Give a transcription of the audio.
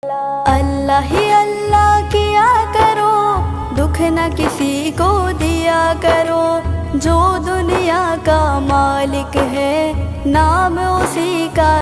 अल्लाह ही अल्लाह किया करो, दुख न किसी को दिया करो। जो दुनिया का मालिक है, नाम उसी का